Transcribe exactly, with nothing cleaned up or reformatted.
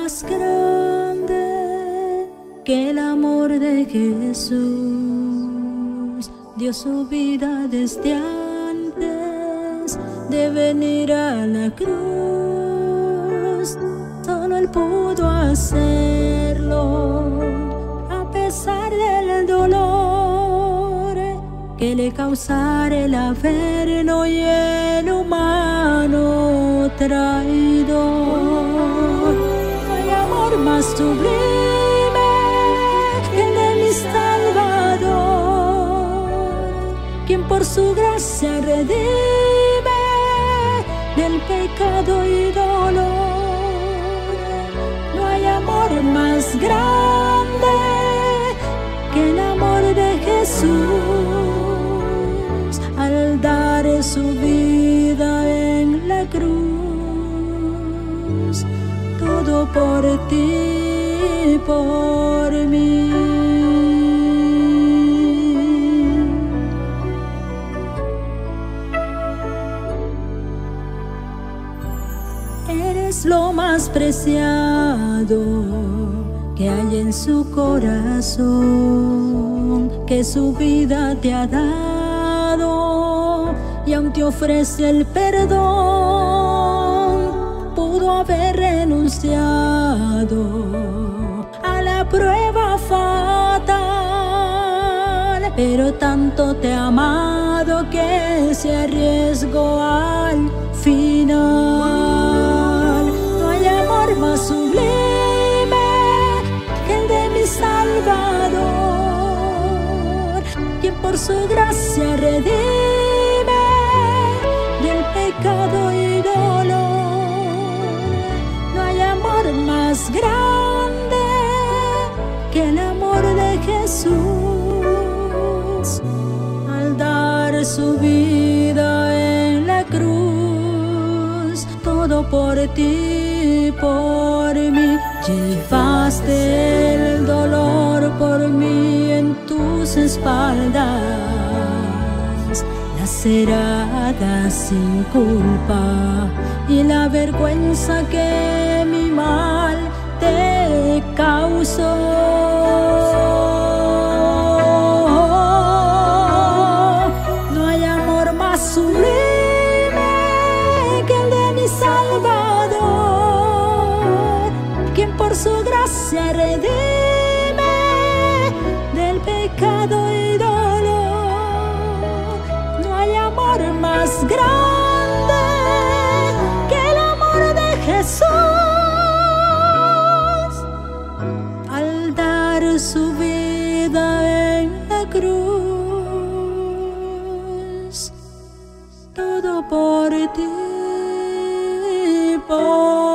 más grande que el amor de Jesús. Dio su vida desde antes de venir a la cruz. Solo Él pudo hacerlo, a pesar del dolor que le causara el averno y el humano traidor. No hay amor más sublime que el de mi Salvador, quien por su gracia redime del pecado y dolor. No hay amor más grande que el amor de Jesús, al dar su vida en la cruz, todo por ti y por mí. Eres lo más preciado que hay en su corazón, que su vida te ha dado y aún te ofrece el perdón. Pudo haber renunciado a la prueba fatal, pero tanto te ha amado que se arriesgó al final. No hay amor más sublime que el de mi Salvador, quien por su gracia redime del pecado y dolor. No hay amor más grande que el amor de Jesús, al dar su vida en la cruz, todo por ti y por mí. Llevaste el dolor por mí en tus espaldas, lacerada sin culpa, y la vergüenza que mi mal te causó. No hay amor más sublime que el de mi Salvador, quien por su gracia redime del pecado y dolor. No hay amor más grande que el amor de Jesús, al dar su vida en la cruz, todo por ti y por